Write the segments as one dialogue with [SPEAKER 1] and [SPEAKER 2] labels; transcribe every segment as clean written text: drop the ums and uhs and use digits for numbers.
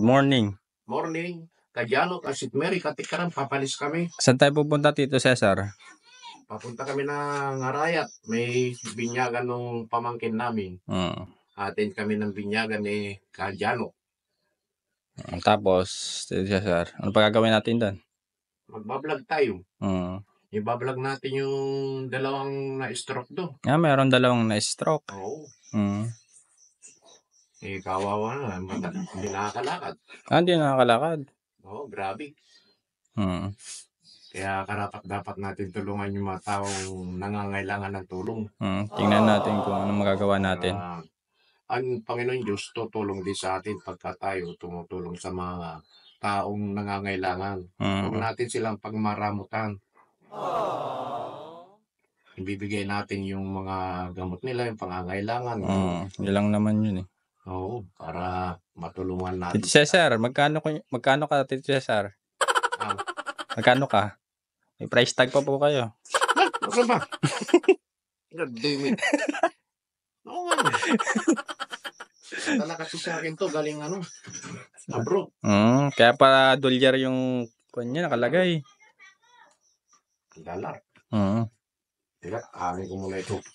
[SPEAKER 1] morning.
[SPEAKER 2] Morning. Kadyano, Kasit Mary, Katikaran, papalis kami.
[SPEAKER 1] Saan tayo pupunta, Tito Cesar?
[SPEAKER 2] Papunta kami ng Arayat. May binyagan ng pamangkin namin. Atin kami ng binyagan ni Kadyano.
[SPEAKER 1] Tapos, Tito Cesar, ano pa gagawin natin doon?
[SPEAKER 2] Magbablog tayo. Ibablog natin yung dalawang na-stroke doon.
[SPEAKER 1] Mayroon dalawang na-stroke.
[SPEAKER 2] Oo. Kawawa na. Hindi nakakalakad.
[SPEAKER 1] Hindi nakakalakad.
[SPEAKER 2] Oo, grabe. Kaya dapat natin tulungan yung mga taong nangangailangan ng tulong.
[SPEAKER 1] Tingnan natin kung ano magagawa natin.
[SPEAKER 2] Ang Panginoon Diyos tutulong din sa atin pagka tayo tumutulong sa mga taong nangangailangan. Huwag natin silang pagmaramutan. Ibibigay natin yung mga gamot nila, yung pangangailangan.
[SPEAKER 1] Yun lang naman yun eh.
[SPEAKER 2] Oo, para matulungan natin.
[SPEAKER 1] Tito Cesar, magkano ka, Tito Cesar? Magkano ka? May price tag pa po kayo.
[SPEAKER 2] Ano ba? God damn it. Oo nga. Dala kasi sa akin to, galing abroad.
[SPEAKER 1] Kaya pa dolyar yung kanya nakalagay.
[SPEAKER 2] Dala. Teka, amin ko muna ito.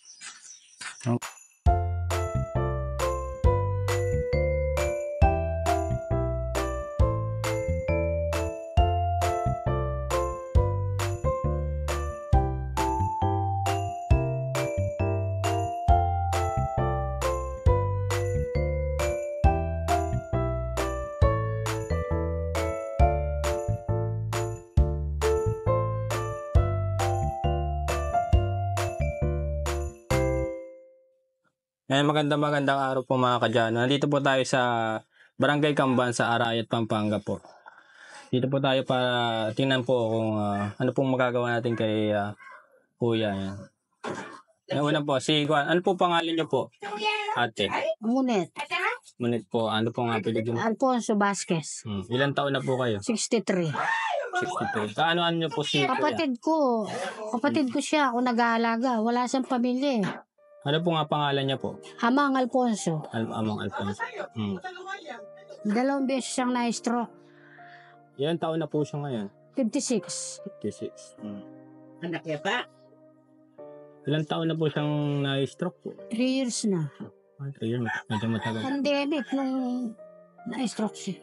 [SPEAKER 1] Magandang araw po mga kadyano. Nandito po tayo sa Barangay Camban sa Arayat, Pampanga po. Dito po tayo para tingnan po kung ano pong magagawa natin kay Kuya. Yung una po, ano po pangalan niyo po? Ate?
[SPEAKER 3] Munit.
[SPEAKER 1] Munit po. Ano po nga piligin?
[SPEAKER 3] Alfonso Vasquez.
[SPEAKER 1] Ilan taon na po kayo?
[SPEAKER 3] 63.
[SPEAKER 1] 63. Kaano niyo po si
[SPEAKER 3] Kapatid ko siya. Ako nag-aalaga. Wala siyang pamilya.
[SPEAKER 1] Ano po nga pangalan niya po?
[SPEAKER 3] Amang Alfonso.
[SPEAKER 1] Amang Alfonso.
[SPEAKER 3] 2 beses siyang na-stroke.
[SPEAKER 1] Ilan taon na po siya ngayon?
[SPEAKER 3] 56.
[SPEAKER 1] 56.
[SPEAKER 3] Anak niya pa?
[SPEAKER 1] Ilan taon na po siyang na-stroke po?
[SPEAKER 3] 3 years na.
[SPEAKER 1] 3 years. Medyo matagal.
[SPEAKER 3] Pandemic nung na-stroke siya.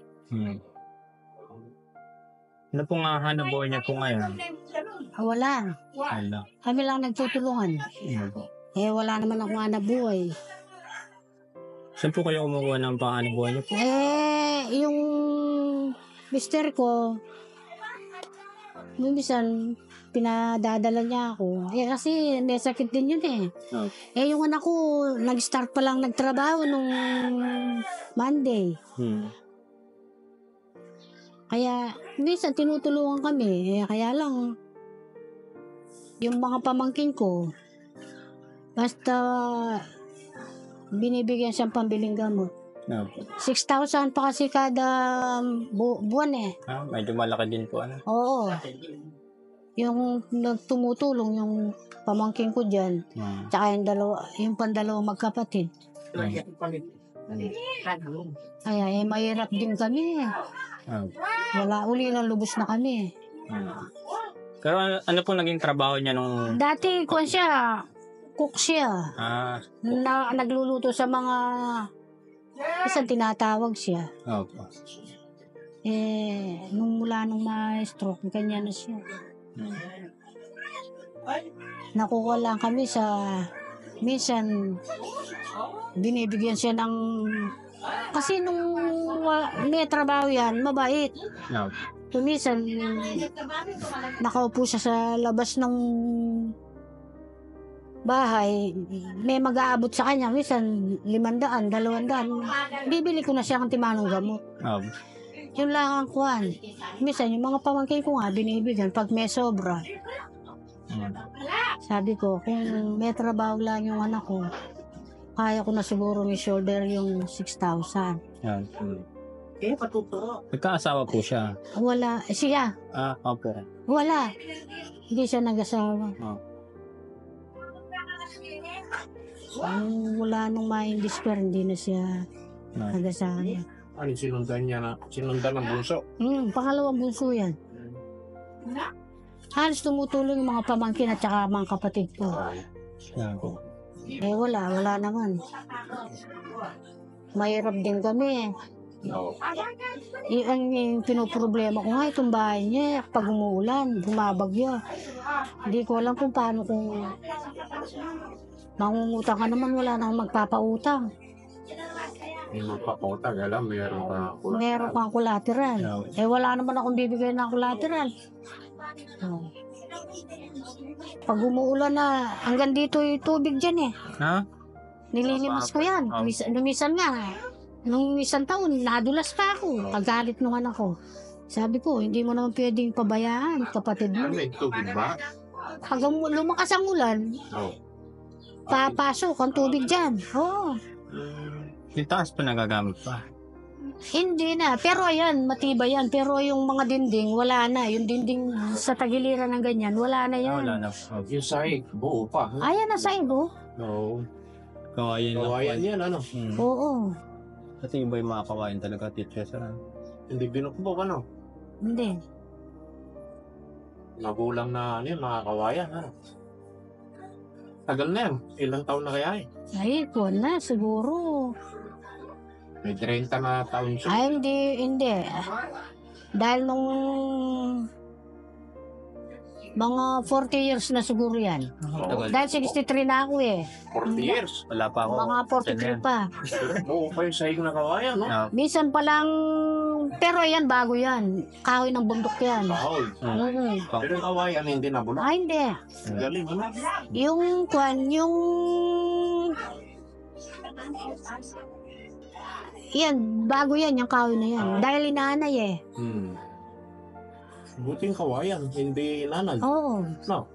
[SPEAKER 1] Ano po nga hanap buhay niya po ngayon?
[SPEAKER 3] Wala. Kami lang nagtutulungan. Wala naman akong hanap buhay.
[SPEAKER 1] Saan po kayo kumukuha ng pang-hanap buhay niyo po?
[SPEAKER 3] Yung mister ko, minsan pinadadala niya ako. Kasi may sakit din yun eh. Yung anak ko, nag-start pa lang nagtrabaho nung Monday. Kaya minsan tinutulungan kami. Kaya lang, yung mga pamangkin ko, basta binibigyan siyang pambiling gamot. 6,000 pa kasi kada buwan eh.
[SPEAKER 1] Medyo malaki din po.
[SPEAKER 3] Oo. Yung nagtumutulong yung pamangkin ko dyan. Tsaka yung pandalawang magkapatid. Kaya mahirap din kami. Wala, uli ng lubos na kami.
[SPEAKER 1] Pero ano po naging trabaho niya nung...
[SPEAKER 3] Dati ko siya, cook siya. Nagluluto sa mga... Isang tinatawag siya. Nung mula nung ma-stroke, kanya na siya. Nakuha lang kami sa... Minsan, binibigyan siya ng... Kasi nung may trabaho yan, mabait. Minsan, nakaupo siya sa labas ng bahay, may mag-aabot sa kanya, minsan 500, 200. Bibili ko na siya ng timanong gamot. Yun lang ang kuhan. Minsan, yung mga pamangkin ko nga, binibigyan pag may sobra. Sabi ko, kung may trabaho lang yung anak ko, kaya ko na siguro ni shoulder yung 6,000.
[SPEAKER 2] Patuto.
[SPEAKER 1] Nagkaasawa po siya?
[SPEAKER 3] Wala. Siya?
[SPEAKER 1] Opo.
[SPEAKER 3] Wala. Hindi siya nag-asawa. Wala nung ma-indisper, hindi na siya nag-asawa.
[SPEAKER 2] Ano sinundan niya na? Sinundan ng bunso.
[SPEAKER 3] Pangalawang bunso yan. Halos tumutulong yung mga pamangkin at saka mga kapatid ko.
[SPEAKER 1] Yan po.
[SPEAKER 3] Wala naman. Mahirap din kami.
[SPEAKER 2] Oo.
[SPEAKER 3] Yung pinoproblema ko nga, itong bahay niya, pag umuulan, bumabagyo. Hindi ko alam kung paano kung mangungutang ka naman, wala nang magpapautang.
[SPEAKER 2] Yung magpapauta, alam,
[SPEAKER 3] Meron kang collateral. Wala naman akong bibigay ng collateral. Pag umuulan na, hanggang dito yung tubig dyan eh.
[SPEAKER 1] Ha?
[SPEAKER 3] Nililimas ko yan. Lumisan nga. Nung isang taon, nadulas pa ako. Pagalit nung anak ko. Sabi ko, hindi mo naman pwedeng pabayaan, kapatid mo.
[SPEAKER 2] May tubig ba?
[SPEAKER 3] Pag lumakas ang ulan,
[SPEAKER 2] Oo.
[SPEAKER 3] papasok ang tubig dyan. Oo.
[SPEAKER 1] Yung taas pa nagagamit pa.
[SPEAKER 3] Hindi na. Pero ayan, matibay yan. Pero yung mga dinding, wala na. Yung dinding sa tagiliran ng ganyan, wala na yan.
[SPEAKER 1] Wala na.
[SPEAKER 2] Yung sahig, buo pa.
[SPEAKER 3] Ayan na sa ibo.
[SPEAKER 2] Oo.
[SPEAKER 1] Kawayan lang.
[SPEAKER 2] Kawayan yan, ano?
[SPEAKER 3] Oo.
[SPEAKER 1] Kasi iba yung mga kawayan talaga, teacher.
[SPEAKER 2] Hindi binukbok, ano?
[SPEAKER 3] Hindi.
[SPEAKER 2] Magulang na, ano yun, mga kawayan, ano? Tagal na yan. Ilang taon na kaya eh?
[SPEAKER 3] Ay, kuwan na, siguro.
[SPEAKER 2] May 30 na taon siya.
[SPEAKER 3] Ay, hindi. Dahil nung mga 40 years na siguro yan.
[SPEAKER 1] Tagal.
[SPEAKER 3] Dahil 63 na ako eh.
[SPEAKER 2] 40 years.
[SPEAKER 1] Wala pa ako.
[SPEAKER 3] Mga 43 pa.
[SPEAKER 2] Oo pa yung sahig na kawayan, no?
[SPEAKER 3] Minsan pa lang, pero yan, bago yan. Kahoy ng bundok yan.
[SPEAKER 2] Kahoy. Pero yung kawayan, hindi na bulak.
[SPEAKER 3] Ay, hindi.
[SPEAKER 2] Galing, ano?
[SPEAKER 3] Yung yan, bago yan, yung kahoy na yan. Dahil inaanay eh.
[SPEAKER 2] Buting kawayan, hindi inanay.
[SPEAKER 3] Oo.
[SPEAKER 2] No.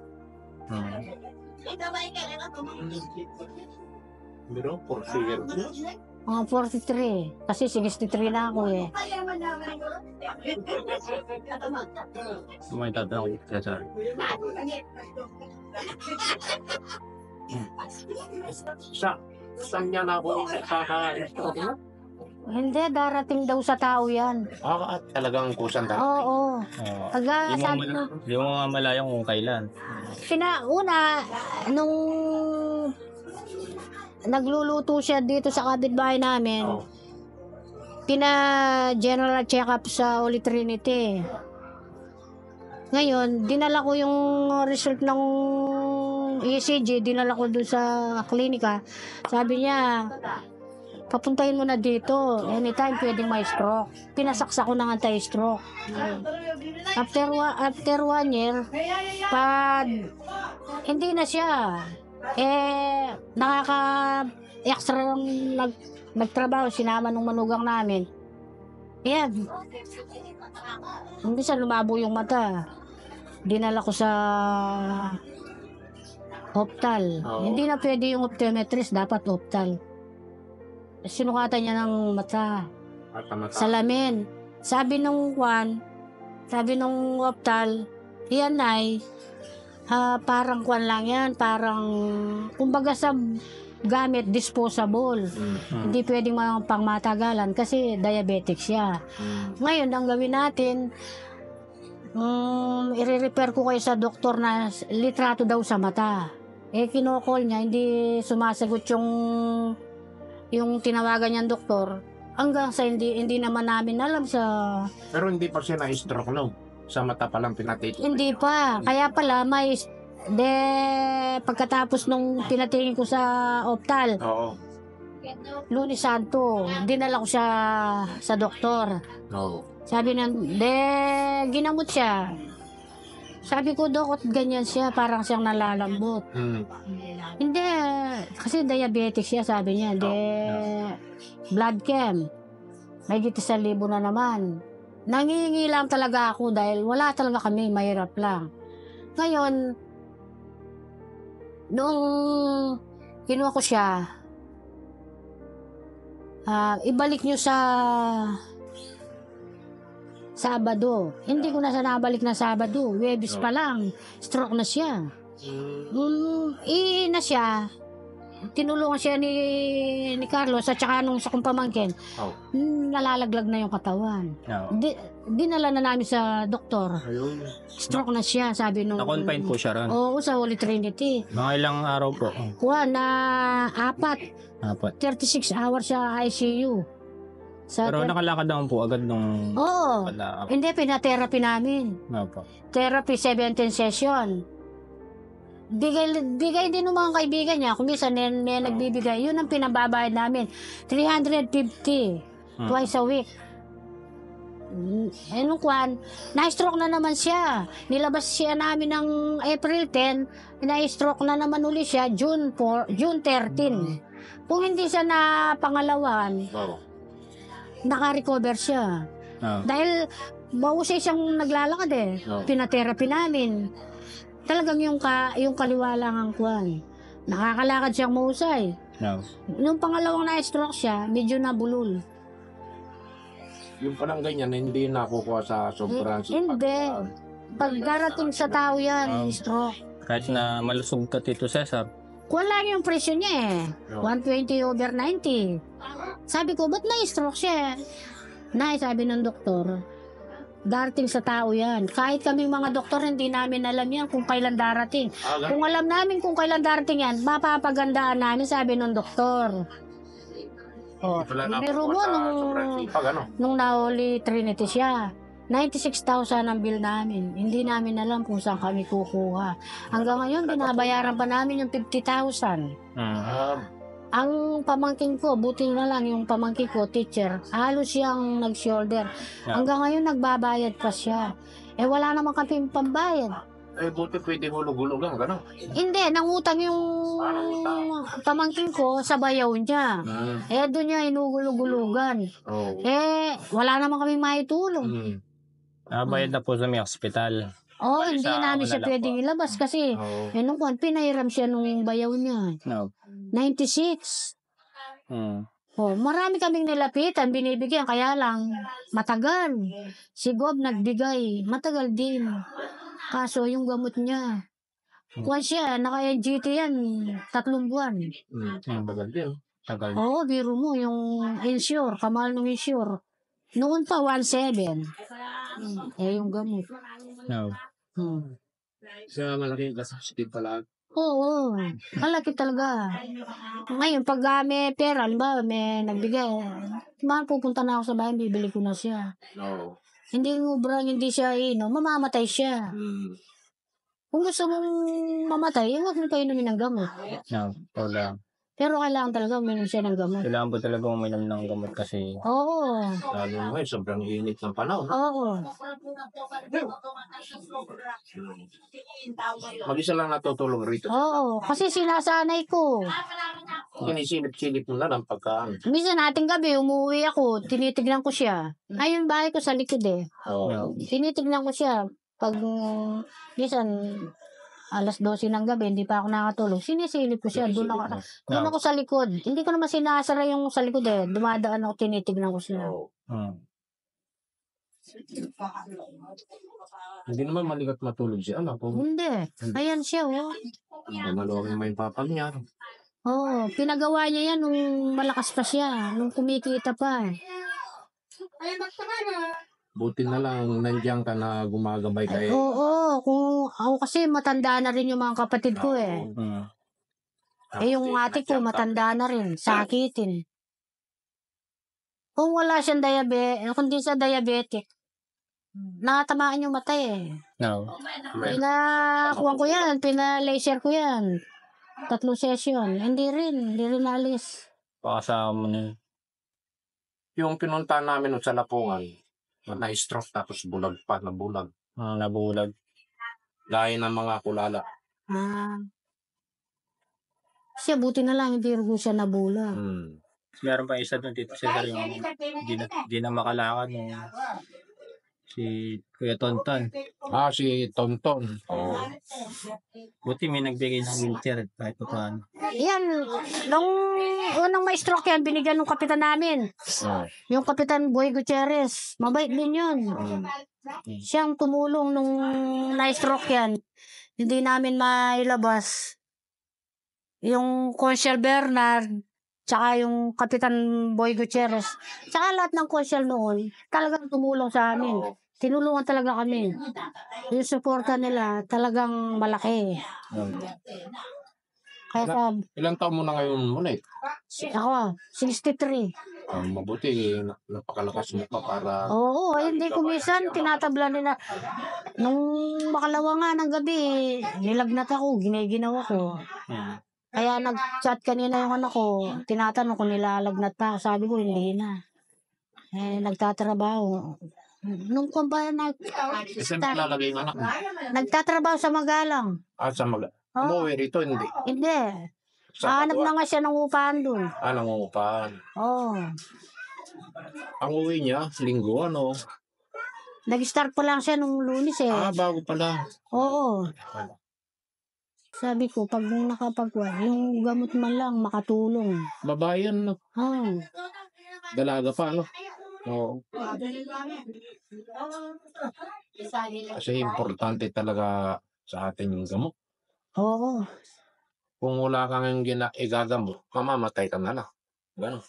[SPEAKER 2] Pero 40 years.
[SPEAKER 3] Mga 43. Kasi 63 na ako eh.
[SPEAKER 1] May tatanong, teacher.
[SPEAKER 2] Saan niya na ako kaka-instruct?
[SPEAKER 3] Hindi, darating daw sa tao yan.
[SPEAKER 2] Talagang kusan dahil.
[SPEAKER 3] Oo. Taga, sabi ko,
[SPEAKER 1] Hindi mo nga malayang kung kailan.
[SPEAKER 3] una, nung nagluluto siya dito sa kapitbahay namin, pina-general check-up sa Holy Trinity. Ngayon, dinala ko yung result ng ECG, dinala ko doon sa klinika. Sabi niya, papuntahin mo na dito. Anytime pwedeng may stroke. Pinasaksa ko ng anti-stroke. After 1 year, hindi na siya. Nakaka-extra nagtrabaho. Sinama nung manugang namin. Ayan. Hindi siya lumabo yung mata. Dinala ko sa optal. Hindi na pwede yung optometrist. Dapat optal. Sinukatan niya ng mata. Salamin. Sabi nung optal, yan ay, parang kwan lang yan, parang, kumbaga sa gamit, disposable. Hindi pwedeng pangmatagalan kasi diabetic siya. Ngayon, ang gawin natin, i-repair ko kayo sa doktor na litrato daw sa mata. Kinokol niya, hindi sumasagot yung tinawagan niyang doktor, hanggang sa hindi naman namin alam sa...
[SPEAKER 2] Pero hindi pa siya na-stroke, no? Sa mata pa lang pinatik.
[SPEAKER 3] Hindi pa. Kaya pala, pagkatapos nung pinatingin ko sa optal,
[SPEAKER 2] Oo.
[SPEAKER 3] Lunes Santo, dinala ko siya sa doktor.
[SPEAKER 2] Oo.
[SPEAKER 3] Sabi niya, ginamot siya. Sabi ko, Dok, ganyan siya, parang siyang nalalambot. Hindi, kasi diabetic siya, sabi niya. Blood chem. May 1,000 na naman. Nangingi lang talaga ako dahil wala talaga kami, mahirap lang. Ngayon, noong kinuha ko siya, ibalik niyo sa Sabado. Hindi ko na siya nabalik na Sabado. Webis pa lang. Stroke na siya. Na siya, tinulungan siya ni Carlos at saka nung sa kong pamangkin,
[SPEAKER 2] Oh.
[SPEAKER 3] nalalaglag na yung katawan.
[SPEAKER 1] No.
[SPEAKER 3] Dinala na namin sa doktor.
[SPEAKER 2] Ayun.
[SPEAKER 3] Stroke na siya, sabi nung...
[SPEAKER 1] Na-confine po siya ron.
[SPEAKER 3] Oo, sa Holy Trinity.
[SPEAKER 1] Mga ilang araw po?
[SPEAKER 3] Kuha na
[SPEAKER 1] 4.
[SPEAKER 3] 36 hours sa ICU.
[SPEAKER 1] Pero nakalakad naman po agad nung...
[SPEAKER 3] Oo. Hindi, pinatherapy namin.
[SPEAKER 1] Opo.
[SPEAKER 3] Therapy 17 session. Bigay din ng mga kaibigan niya. Kung minsan may nagbibigay, yun ang pinababayad namin. 350 twice a week. Nung kwan, na-stroke na naman siya. Nilabas siya namin ng April 10, na-stroke na naman uli siya June 13. Kung hindi siya na pangalawan,
[SPEAKER 2] Oh.
[SPEAKER 3] naka-recover siya. Dahil mausay siyang naglalakad eh.
[SPEAKER 2] Oh.
[SPEAKER 3] Pinatherapy namin. Talagang yung kaliwa lang ang kwan. Nakakalakad siyang mausay.
[SPEAKER 1] No.
[SPEAKER 3] Nung pangalawang na-stroke siya, medyo nabulol.
[SPEAKER 2] Yung parang ganyan, hindi nakukuha sa sobrang
[SPEAKER 3] Hindi. Pag darating sa tao yan, stroke.
[SPEAKER 1] Kahit na malusog ka, Tito Cesar.
[SPEAKER 3] Wala yung presyo niya eh. 120/90. Sabi ko, ba't na-stroke siya? Nay, sabi ng doktor, darating sa tao yan. Kahit kaming mga doktor, hindi namin alam yan kung kailan darating. Kung alam namin kung kailan darating yan, mapapagandaan namin, sabi ng doktor. Oh, pero mo, nung na-Holy Trinity siya, 96,000 ang bill namin. Hindi namin alam kung saan kami kukuha. Hanggang ngayon, binabayaran pa namin yung 50,000. Ang pamangkin ko, buti na lang yung pamangkin ko, teacher, halos siyang nag-shoulder. Hanggang ngayon, nagbabayad pa siya. Eh, wala naman kami pambayad.
[SPEAKER 2] Eh, buti pwede hulog-hulugan, gano'n.
[SPEAKER 3] Hindi, nangutang yung pamangkin ko sa bayaw niya. Eh, doon niya inugulugulugan.
[SPEAKER 2] Oh.
[SPEAKER 3] Eh, wala naman kami maitulong.
[SPEAKER 1] Bayad na po sa may hospital.
[SPEAKER 3] Oh, hindi
[SPEAKER 1] sa
[SPEAKER 3] namin siya
[SPEAKER 1] wala
[SPEAKER 3] pwedeng ilabas kasi nung kwan, pinahiram siya nung bayaw niya.
[SPEAKER 1] No.
[SPEAKER 3] 96.
[SPEAKER 1] Mm.
[SPEAKER 3] Oh, marami kaming nilapitan, binibigyan, kaya lang matagal. Si Gob nagbigay, matagal din. Kaso yung gamot niya, kwan siya, naka-NGT yan, 3 buwan.
[SPEAKER 2] Tagal din.
[SPEAKER 1] Tagal.
[SPEAKER 3] Oo, biro mo, yung insure, kamahal ng insure. Noon pa, 1.7. Eh, yung gamot.
[SPEAKER 1] No.
[SPEAKER 2] Sa malaking gastos din pala.
[SPEAKER 3] Oo, malaki talaga. Ngayon, pag may pera, may nagbigay, pupunta na ako sa bahay, bibili ko na siya.
[SPEAKER 2] No.
[SPEAKER 3] Hindi hindi siya mamamatay siya. Kung gusto mong mamatay, huwag mo pa inumin ng gamot.
[SPEAKER 1] No. Wala.
[SPEAKER 3] Pero kailangan talaga uminom siya ng gamot.
[SPEAKER 1] Kailangan po talaga uminom ng gamot kasi...
[SPEAKER 3] Oo.
[SPEAKER 2] Lalo ngayon, sobrang init ng panahon.
[SPEAKER 3] Oo.
[SPEAKER 2] Mag-isa lang natutulog rito.
[SPEAKER 3] Oo. Kasi sinasanay ko.
[SPEAKER 2] Sinisilip-silip mo na lang pagka...
[SPEAKER 3] Minsan nating gabi, umuwi ako, tinitignan ko siya. Ayun, bahay ko sa likod eh.
[SPEAKER 2] Oh.
[SPEAKER 3] Tinitignan ko siya. Pag minsan, alas 12 ng gabi, hindi pa ako nakatulog. Sinisilip ko siya. Doon ako sa likod. Hindi ko naman sinasara yung sa likod eh. Dumadaan ako, tinitignan ko siya.
[SPEAKER 2] Oh. Hindi naman maligat matulog siya. Ano po?
[SPEAKER 3] Hindi. Ayan siya, oh.
[SPEAKER 2] Maluwag naman yung papag niya.
[SPEAKER 3] Oo, pinagawa niya yan nung malakas pa siya. Nung kumikita pa.
[SPEAKER 2] Buti na lang nandiyan ka na gumagabay kay...
[SPEAKER 3] Oo, kung ako kasi matanda na rin yung mga kapatid ko eh. Eh yung ate ko matanda na rin, sakitin. Kung wala siyang kung di siya diabetic, nakatamaan yung mata eh.
[SPEAKER 1] No.
[SPEAKER 3] Pinakuha ko yan, pina-laser ko yan. 3 session, hindi rin alis.
[SPEAKER 1] Pakasama mo na.
[SPEAKER 2] Yung pinunta namin sa Lapungan, na-stroke tapos bulag pa, nabulag.
[SPEAKER 1] Nabulag.
[SPEAKER 2] Gaya ng mga kulala.
[SPEAKER 3] Siya, buti na lang, hindi rin siya nabulag.
[SPEAKER 1] Meron pa isa doon dito sa yung di na makalakad nung si Kuya Tonton.
[SPEAKER 2] Si Tonton.
[SPEAKER 1] Buti may nagbigay ng wheelchair kahit pa paano.
[SPEAKER 3] Yan, nung unang ma-stroke yan, binigyan ng kapitan namin. Yung kapitan Boy Gutierrez. Mabait din yun. Siyang tumulong nung na-stroke yan. Hindi namin mailabas. yung Consul Bernard, tsaka yung Kapitan Boy Gutierrez, tsaka lahat ng consul noon, talagang tumulong sa amin. Tinulungan talaga kami. Yung suporta nila, talagang malaki. Kaya
[SPEAKER 2] Ilang taon mo na ngayon muna eh?
[SPEAKER 3] ako, 63.
[SPEAKER 2] Mabuti, napakalakas mo pa para...
[SPEAKER 3] Oo, hindi ko minsan tinatabla nila. Nung makalawa nga ng gabi, nilagnat ako, giniginaw ako. Kaya nag-chat kanina yung anak ko, tinatanong kung nilalagnat pa ako. Sabi ko, hindi na. Nagtatrabaho. Nung kung ba
[SPEAKER 2] Saan lalagay yung anak mo?
[SPEAKER 3] nagtatrabaho sa Magalang.
[SPEAKER 2] Sa
[SPEAKER 3] Oh,
[SPEAKER 2] umuwi rito, hindi.
[SPEAKER 3] hindi.
[SPEAKER 2] Sa
[SPEAKER 3] Hanap na nga siya ng upahan dun.
[SPEAKER 2] nangungupahan.
[SPEAKER 3] Oo.
[SPEAKER 2] Ang uwi niya, linggo, ano?
[SPEAKER 3] Nag-start pa lang siya nung Lunes eh.
[SPEAKER 2] Bago pala.
[SPEAKER 3] Oo. Sabi ko, pag nakapagwa, yung gamot man lang makatulong.
[SPEAKER 2] Babayan, no? Dalaga pa, no? Oo. Kasi importante talaga sa atin yung gamot.
[SPEAKER 3] Oo.
[SPEAKER 2] Kung wala kang igagamot, mamamatay ka na lang. Gano'n.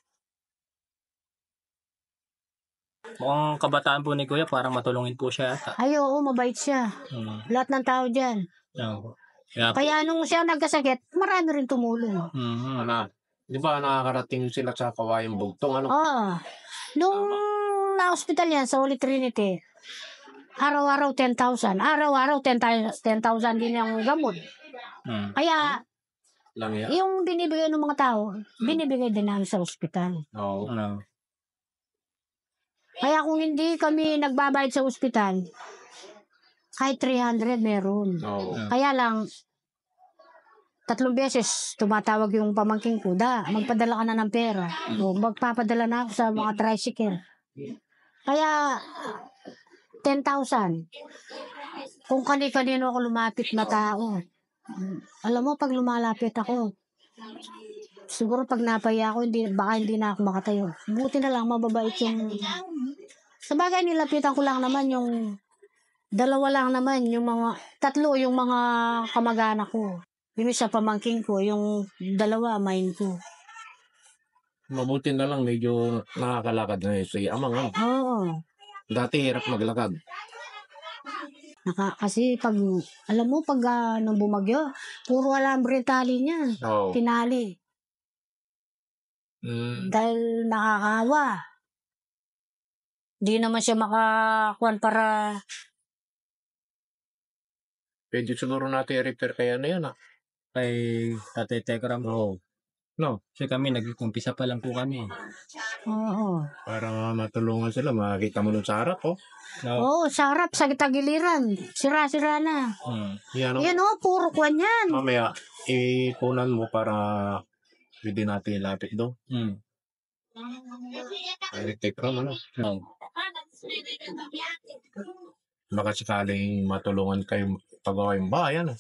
[SPEAKER 1] Mukhang kabataan po ni Kuya, parang matulungin po siya ata.
[SPEAKER 3] Ay, oo, mabait siya. Lahat ng tao dyan. Kaya nung siya nagkasakit, marami rin tumulong.
[SPEAKER 2] Ano, di ba nakakarating sila sa Kawayang Bugtong, ano?
[SPEAKER 3] Oo. Nung na-hospital yan sa Holy Trinity, araw-araw 10,000. Araw-araw 10,000 din yung gamot. Kaya,
[SPEAKER 2] Lang yan.
[SPEAKER 3] yung binibigay ng mga tao, binibigay din namin sa ospital.
[SPEAKER 2] Oo.
[SPEAKER 3] Kaya kung hindi kami nagbabayad sa ospital, kahit 300 meron.
[SPEAKER 2] Oo.
[SPEAKER 3] Kaya lang, 3 beses tumatawag yung pamangking ko, magpadala ka na ng pera. O, magpapadala na ako sa mga tricycle. Kaya, 10,000. Kung kani-kanino ako lumapit na tao. Alam mo, pag lumalapit ako, siguro pag napaya ako, baka hindi na ako makatayo. Buti na lang, mababait yung... Sa bagay, nilapitan ko lang naman yung... 2 lang naman, yung mga... 3 yung mga kamag-anak ko. Yung isa pamangking ko, yung 2, main ko.
[SPEAKER 2] Mabuti na lang, medyo nakakalakad na si Amang. Ano?
[SPEAKER 3] Oo.
[SPEAKER 2] Dati hirap maglakad.
[SPEAKER 3] Kasi pag... Alam mo, pag nung bumagyo, puro alambre tali niya.
[SPEAKER 2] Oo.
[SPEAKER 3] Tinali. Dahil nakakawa. Di naman siya makakuan para...
[SPEAKER 2] Pwede siguro natin i-repair kaya na yan,
[SPEAKER 1] Kay Tatay Tekram.
[SPEAKER 2] Oo. No?
[SPEAKER 1] Kasi kami, nag-umpisa pa lang po kami.
[SPEAKER 3] Oo.
[SPEAKER 2] Para matulungan sila, makakita mo nun sa harap, oh.
[SPEAKER 3] Oo, sa harap, sa tagiliran. Sira-sira na.
[SPEAKER 2] Yan, oh.
[SPEAKER 3] Yan o, puro kwan yan.
[SPEAKER 2] Mamaya, ipunan mo para pwede natin ilapit doon. Electric ram, ano? Baka sakaling matulungan kayo pagawa yung bahay, ano?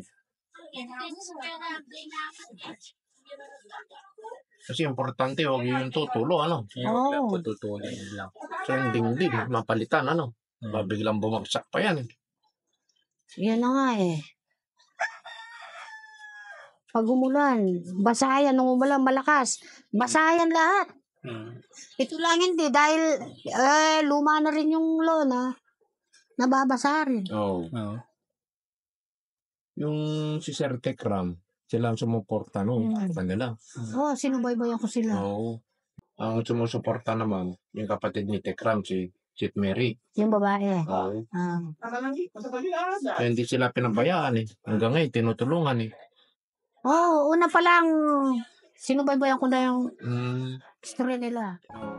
[SPEAKER 2] Kasi importante, huwag yung tutulo, ano?
[SPEAKER 3] Oo.
[SPEAKER 1] Tutulin lang.
[SPEAKER 2] So, yung dingding, mapalitan, ano? Mabiglang bumagsak pa yan.
[SPEAKER 3] Yan na nga eh. Pag umulan, basayan. Nung umulan, malakas. Basayan lahat. Ito lang hindi, dahil luma na rin yung lona. Nababasa rin.
[SPEAKER 2] Oo. Yung si Sir Tekram, sila ang sumuporta nung kanila.
[SPEAKER 3] Oo, sinubaybayan ko sila.
[SPEAKER 2] Oo. Ang sumusuporta naman, yung kapatid ni Tekram, si Chit Mary.
[SPEAKER 3] Yung babae.
[SPEAKER 2] Oo. Kaya hindi sila pinabayaan eh. Hanggang ngayon, tinutulungan eh.
[SPEAKER 3] Oo, una pa lang, sinubaybayan ko na yung story nila.